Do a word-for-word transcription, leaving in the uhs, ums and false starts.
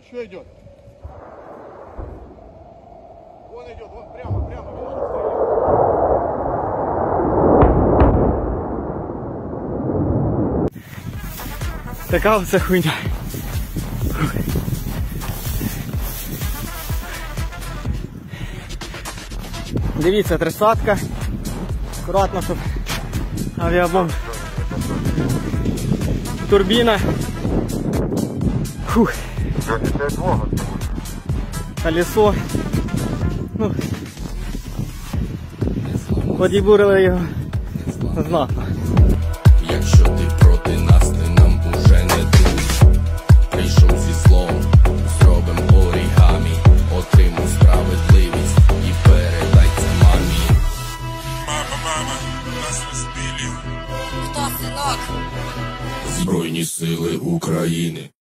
Еще идет. Вон идет, вон прямо, прямо. Видишь, стреляет. Така оце хуйня. Дивіться, тридцятка. Акуратно, щоб авіабомб. Турбіна. Фух. Колесо. Ну, подібурили його знатно. Якщо ти проти нас, ти нам уже не друг. Прийшов зі злом, зробим орігамі. Отримуй справедливість і передай це мамі. Мама, мама, нас розбили. Хто, синок? Збройні сили України.